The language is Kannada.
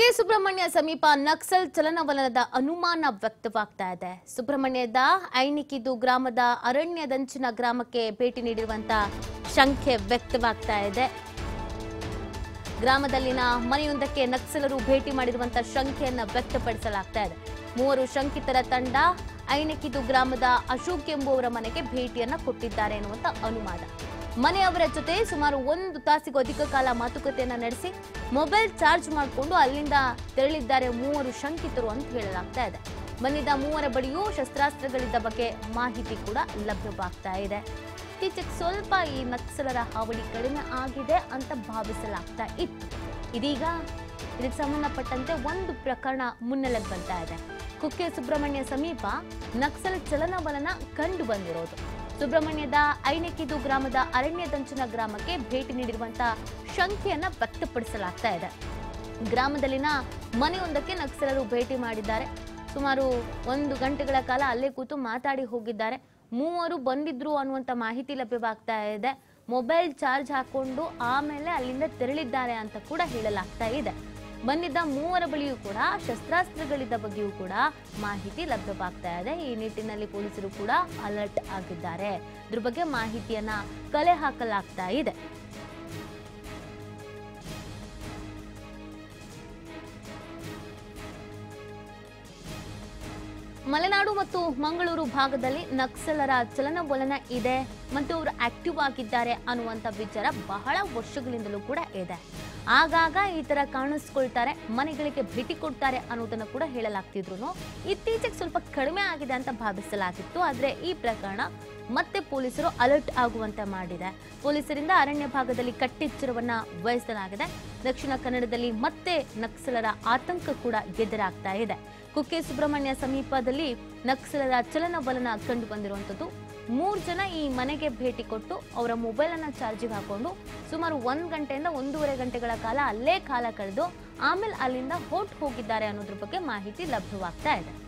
ಕುಕ್ಕೆ ಸುಬ್ರಹ್ಮಣ್ಯ ಸಮೀಪ ನಕ್ಸಲ್ ಚಲನವಲನದ ಅನುಮಾನ ವ್ಯಕ್ತವಾಗ್ತಾ ಇದೆ. ಸುಬ್ರಹ್ಮಣ್ಯದ ಐನಿಕಿದು ಗ್ರಾಮದ ಅರಣ್ಯದಂಚಿನ ಗ್ರಾಮಕ್ಕೆ ಭೇಟಿ ನೀಡಿರುವಂತಹ ಶಂಕೆ ವ್ಯಕ್ತವಾಗ್ತಾ ಇದೆ. ಗ್ರಾಮದಲ್ಲಿನ ಮನೆಯೊಂದಕ್ಕೆ ನಕ್ಸಲರು ಭೇಟಿ ಮಾಡಿರುವಂತಹ ಶಂಕೆಯನ್ನ ವ್ಯಕ್ತಪಡಿಸಲಾಗ್ತಾ ಇದೆ. ಮೂವರು ಶಂಕಿತರ ತಂಡ ಐನಿಕಿದು ಗ್ರಾಮದ ಅಶೋಕ್ ಎಂಬುವರ ಮನೆಗೆ ಭೇಟಿಯನ್ನ ಕೊಟ್ಟಿದ್ದಾರೆ ಎನ್ನುವಂತ ಅನುಮಾನ. ಮನೆಯವರ ಜೊತೆ ಸುಮಾರು 1 ತಾಸಿಗೂ ಅಧಿಕ ಕಾಲ ಮಾತುಕತೆಯನ್ನ ನಡೆಸಿ ಮೊಬೈಲ್ ಚಾರ್ಜ್ ಮಾಡಿಕೊಂಡು ಅಲ್ಲಿಂದ ತೆರಳಿದ್ದಾರೆ ಮೂವರು ಶಂಕಿತರು ಅಂತ ಹೇಳಲಾಗ್ತಾ ಇದೆ. ಬಂದಿದ್ದ ಮೂವರ ಬಳಿಯೂ ಶಸ್ತ್ರಾಸ್ತ್ರಗಳಿದ್ದ ಬಗ್ಗೆ ಮಾಹಿತಿ ಕೂಡ ಲಭ್ಯವಾಗ್ತಾ ಇದೆ. ಇತ್ತೀಚೆಗೆ ಸ್ವಲ್ಪ ಈ ನಕ್ಸಲರ ಹಾವಳಿ ಕಡಿಮೆ ಆಗಿದೆ ಅಂತ ಭಾವಿಸಲಾಗ್ತಾ ಇತ್ತು. ಇದೀಗ ಇದಕ್ಕೆ ಸಂಬಂಧಪಟ್ಟಂತೆ ಒಂದು ಪ್ರಕರಣ ಮುನ್ನೆಲೆಗೆ ಬರ್ತಾ ಇದೆ. ಕುಕ್ಕೆ ಸುಬ್ರಹ್ಮಣ್ಯ ಸಮೀಪ ನಕ್ಸಲ್ ಚಲನವಲನ ಕಂಡು ಬಂದಿರೋದು. ಸುಬ್ರಹ್ಮಣ್ಯದ ಐನಿಕಿದು ಗ್ರಾಮದ ಅರಣ್ಯದಂಚಿನ ಗ್ರಾಮಕ್ಕೆ ಭೇಟಿ ನೀಡಿರುವಂತಹ ಶಂಕೆಯನ್ನ ವ್ಯಕ್ತಪಡಿಸಲಾಗ್ತಾ ಇದೆ. ಗ್ರಾಮದಲ್ಲಿನ ಮನೆಯೊಂದಕ್ಕೆ ನಕ್ಸಲರು ಭೇಟಿ ಮಾಡಿದ್ದಾರೆ. ಸುಮಾರು 1 ಗಂಟೆಗಳ ಕಾಲ ಅಲ್ಲೇ ಕೂತು ಮಾತಾಡಿ ಹೋಗಿದ್ದಾರೆ. ಮೂವರು ಬಂದಿದ್ರು ಅನ್ನುವಂತ ಮಾಹಿತಿ ಲಭ್ಯವಾಗ್ತಾ ಇದೆ. ಮೊಬೈಲ್ ಚಾರ್ಜ್ ಹಾಕೊಂಡು ಆಮೇಲೆ ಅಲ್ಲಿಂದ ತೆರಳಿದ್ದಾರೆ ಅಂತ ಕೂಡ ಹೇಳಲಾಗ್ತಾ ಇದೆ. ಬಂದಿದ್ದ ಮೂವರ ಬಳಿಯೂ ಕೂಡ ಶಸ್ತ್ರಾಸ್ತ್ರಗಳಿದ್ದ ಬಗ್ಗೆಯೂ ಕೂಡ ಮಾಹಿತಿ ಲಭ್ಯವಾಗ್ತಾ ಇದೆ. ಈ ನಿಟ್ಟಿನಲ್ಲಿ ಪೊಲೀಸರು ಕೂಡ ಅಲರ್ಟ್ ಆಗಿದ್ದಾರೆ. ಇದ್ರ ಬಗ್ಗೆ ಮಾಹಿತಿಯನ್ನ ಕಲೆ ಹಾಕಲಾಗ್ತಾ ಇದೆ. ಮಲೆನಾಡು ಮತ್ತು ಮಂಗಳೂರು ಭಾಗದಲ್ಲಿ ನಕ್ಸಲರ ಚಲನವಲನ ಇದೆ ಮತ್ತು ಅವರು ಆಕ್ಟಿವ್ ಆಗಿದ್ದಾರೆ ಅನ್ನುವಂಥ ವಿಚಾರ ಬಹಳ ವರ್ಷಗಳಿಂದಲೂ ಕೂಡ ಇದೆ. ಆಗಾಗ ಈ ತರ ಕಾಣಿಸ್ಕೊಳ್ತಾರೆ, ಮನೆಗಳಿಗೆ ಭೇಟಿ ಕೊಡ್ತಾರೆ ಅನ್ನೋದನ್ನ ಕೂಡ ಹೇಳಲಾಗ್ತಿದ್ರು. ಇತ್ತೀಚೆಗೆ ಸ್ವಲ್ಪ ಕಡಿಮೆ ಆಗಿದೆ ಅಂತ ಭಾವಿಸಲಾಗಿತ್ತು. ಆದ್ರೆ ಈ ಪ್ರಕರಣ ಮತ್ತೆ ಪೊಲೀಸರು ಅಲರ್ಟ್ ಆಗುವಂತೆ ಮಾಡಿದೆ. ಪೊಲೀಸರಿಂದ ಅರಣ್ಯ ಭಾಗದಲ್ಲಿ ಕಟ್ಟೆಚ್ಚರವನ್ನ ವಹಿಸಲಾಗಿದೆ. ದಕ್ಷಿಣ ಕನ್ನಡದಲ್ಲಿ ಮತ್ತೆ ನಕ್ಸಲರ ಆತಂಕ ಕೂಡ ಎದುರಾಗ್ತಾ ಇದೆ. ಕುಕ್ಕೆ ಸುಬ್ರಹ್ಮಣ್ಯ ಸಮೀಪದಲ್ಲಿ ನಕ್ಸಲರ ಚಲನವಲನ ಕಂಡು ಬಂದಿರುವಂತದ್ದು. 3 ಜನ ಈ ಮನೆಗೆ ಭೇಟಿ ಕೊಟ್ಟು ಅವರ ಮೊಬೈಲ್ ಅನ್ನ ಚಾರ್ಜಿಗೆ ಹಾಕೊಂಡು ಸುಮಾರು 1 ಗಂಟೆಯಿಂದ 1.5 ಗಂಟೆಗಳ ಕಾಲ ಅಲ್ಲೇ ಕಾಲ ಕಳೆದು ಆಮೇಲೆ ಅಲ್ಲಿಂದ ಹೋಗಿದ್ದಾರೆ ಅನ್ನೋದ್ರ ಬಗ್ಗೆ ಮಾಹಿತಿ ಲಭ್ಯವಾಗ್ತಾ ಇದೆ.